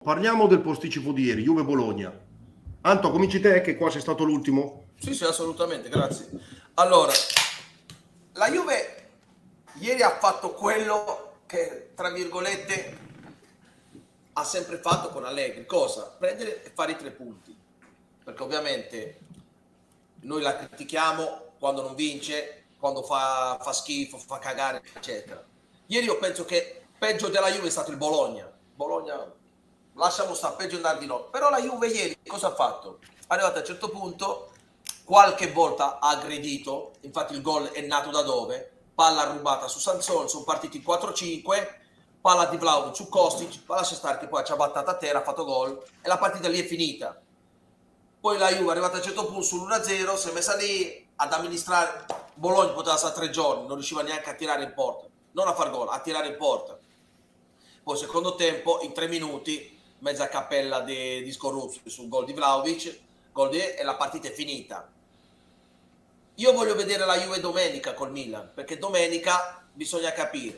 parliamo del posticipo di ieri, Juve-Bologna. Anto, cominci te, che qua sei stato l'ultimo. Sì, assolutamente, grazie. Allora, la Juve ieri ha fatto quello che, tra virgolette, ha sempre fatto con Allegri. Cosa? Prendere e fare i 3 punti. Perché ovviamente noi la critichiamo quando non vince, quando fa schifo, fa cagare, eccetera. Ieri io penso che peggio della Juve è stato il Bologna. Bologna, lasciamo stare, peggio andare di no. Però la Juve ieri cosa ha fatto? È arrivata a un certo punto, qualche volta ha aggredito, infatti il gol è nato da dove? Palla rubata su Sansone, sono partiti 4-5, palla di Vlahovic su Kostic, lascia stare che poi ci ha battato a terra, ha fatto gol e la partita lì è finita. Poi la Juve è arrivata a un certo punto sull'1-0, si è messa lì ad amministrare. Bologna poteva stare 3 giorni, non riusciva neanche a tirare in porta, non a far gol, a tirare in porta. Poi secondo tempo, in 3 minuti, mezza cappella di Scoruzzi sul gol di Vlahovic, e la partita è finita. Io voglio vedere la Juve domenica col Milan, perché domenica bisogna capire,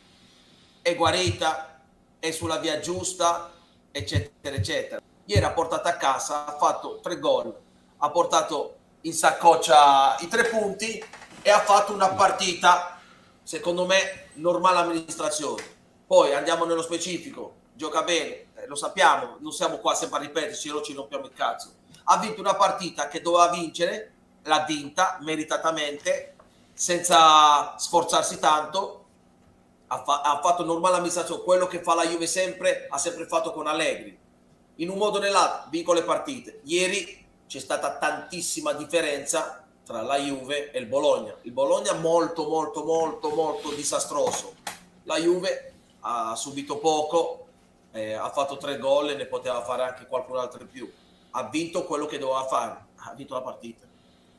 è guarita, è sulla via giusta, eccetera, eccetera. Ieri ha portato a casa, ha fatto 3 gol, ha portato in saccoccia i 3 punti e ha fatto una partita, secondo me, normale amministrazione. Poi andiamo nello specifico, gioca bene, lo sappiamo, non siamo qua sempre a ripeterci, noi ci rompiamo il cazzo. Ha vinto una partita che doveva vincere, l'ha vinta meritatamente, senza sforzarsi tanto, ha fatto normale amministrazione, quello che fa la Juve sempre, ha sempre fatto con Allegri. In un modo o nell'altro vincono le partite. Ieri c'è stata tantissima differenza tra la Juve e il Bologna. Il Bologna molto disastroso. La Juve ha subito poco, ha fatto 3 gol e ne poteva fare anche qualcun altro in più. Ha vinto quello che doveva fare, ha vinto la partita.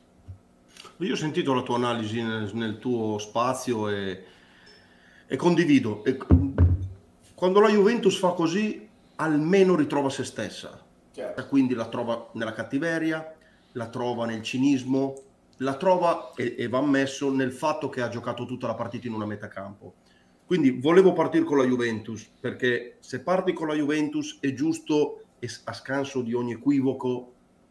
Io ho sentito la tua analisi nel tuo spazio e condivido. Quando la Juventus fa così, almeno ritrova se stessa. Certo. Quindi la trova nella cattiveria, la trova nel cinismo, la trova, e va ammesso, nel fatto che ha giocato tutta la partita in una metacampo. Quindi volevo partire con la Juventus, perché se parti con la Juventus è giusto, e a scanso di ogni equivoco,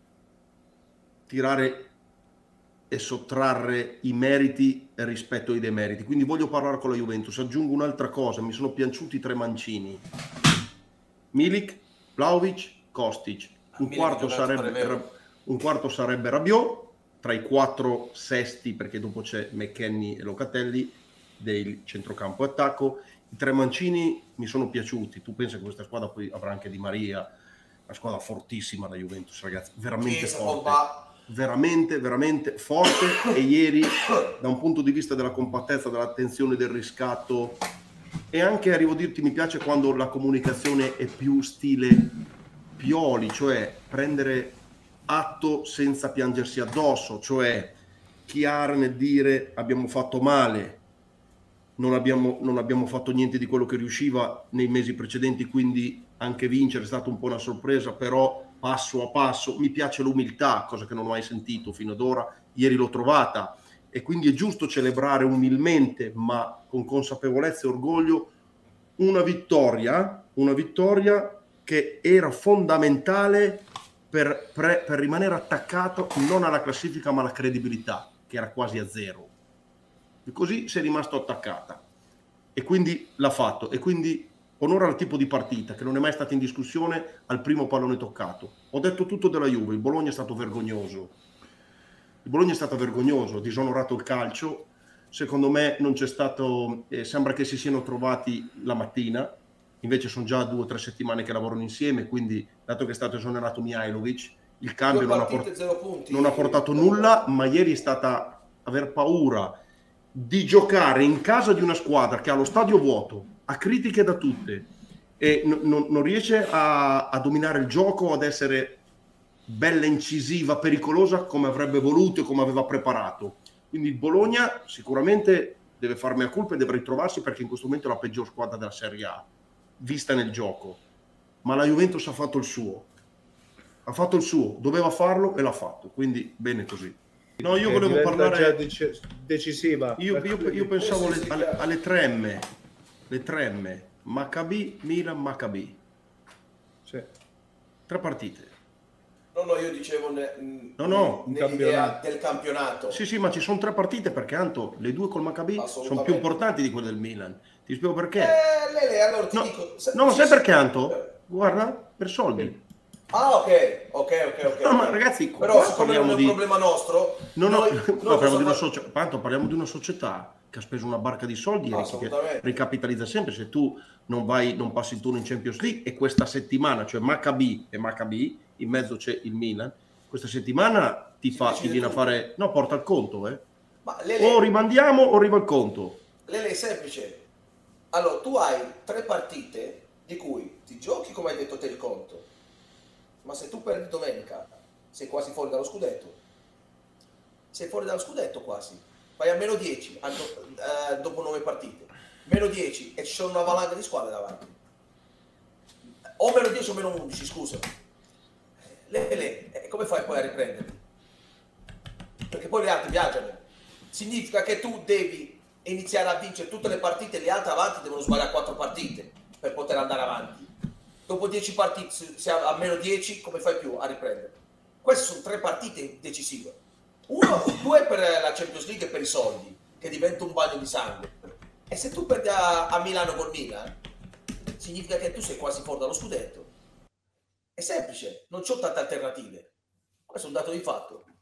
tirare e sottrarre i meriti rispetto ai demeriti. Quindi voglio parlare con la Juventus. Aggiungo un'altra cosa, mi sono piaciuti 3 mancini: Milik, Vlahovic, Kostic. Un quarto sarebbe Rabiot, tra i 4 sesti, perché dopo c'è McKennie e Locatelli del centrocampo e attacco. I 3 mancini mi sono piaciuti. Tu pensi che questa squadra poi avrà anche Di Maria, una squadra fortissima la Juventus, ragazzi, veramente forte. Veramente forte. E ieri, da un punto di vista della compattezza, dell'attenzione, del riscatto, e anche, arrivo a dirti, mi piace quando la comunicazione è più stile Pioli, cioè prendere atto senza piangersi addosso, cioè chiaro nel dire abbiamo fatto male, non abbiamo fatto niente di quello che riusciva nei mesi precedenti, quindi anche vincere è stata un po' una sorpresa, però passo a passo. Mi piace l'umiltà, cosa che non ho mai sentito fino ad ora, ieri l'ho trovata, e quindi è giusto celebrare umilmente, ma con consapevolezza e orgoglio, una vittoria che era fondamentale per rimanere attaccato non alla classifica ma alla credibilità, che era quasi a 0. E così si è rimasto attaccata, e quindi l'ha fatto, e quindi onore al tipo di partita che non è mai stata in discussione al primo pallone toccato. Ho detto tutto della Juve, il Bologna è stato vergognoso. Ha disonorato il calcio. Secondo me non c'è stato, sembra che si siano trovati la mattina, invece sono già 2 o 3 settimane che lavorano insieme, quindi dato che è stato esonerato Mihajlovic, il cambio non ha portato nulla, ma ieri è stata aver paura di giocare in casa di una squadra che ha lo stadio vuoto, ha critiche da tutte, e non riesce a dominare il gioco, ad essere bella, incisiva, pericolosa come avrebbe voluto e come aveva preparato. Quindi il Bologna sicuramente deve farmi a colpa e deve ritrovarsi, perché in questo momento è la peggior squadra della Serie A vista nel gioco, ma la Juventus ha fatto il suo, doveva farlo e l'ha fatto, quindi bene così. No, io volevo parlare decisiva. Io pensavo alle 3M, Maccabi, Milan, Maccabi. Sì. 3 partite. No, io dicevo nell'idea del campionato. Sì, ma ci sono 3 partite perché Anto, le 2 col Maccabi sono più importanti di quelle del Milan. Ti spiego perché. Lele, allora ti dico... No, sai perché Anto? Guarda, per soldi. Ah, ok. No, ma ragazzi, però siccome non è un problema nostro... parliamo di una società che ha speso una barca di soldi e ricapitalizza sempre. Se tu non passi il turno in Champions League e questa settimana, cioè Maccabi e Maccabi, in mezzo c'è il Milan, questa settimana ti viene a fare... No, porta il conto, Ma Lele, o rimandiamo o arriva il conto. Lele, è semplice. Allora, tu hai 3 partite di cui ti giochi, come hai detto te, il conto. Ma se tu perdi domenica, sei quasi fuori dallo scudetto. Sei fuori dallo scudetto quasi. Vai a meno 10 dopo 9 partite. Meno 10 e ci sono una valanga di squadre davanti. O meno 10 o meno 11, scusa. Come fai poi a riprenderli? Perché poi le altre viaggiano. Significa che tu devi iniziare a vincere tutte le partite, le altre avanti devono sbagliare 4 partite per poter andare avanti. Dopo 10 partite, se a meno 10, come fai più a riprendere? Queste sono 3 partite decisive. 2 per la Champions League e per i soldi, che diventa un bagno di sangue. E se tu perdi a Milano col Milan, significa che tu sei quasi fuori dallo scudetto. È semplice, non c'ho tante alternative. Questo è un dato di fatto.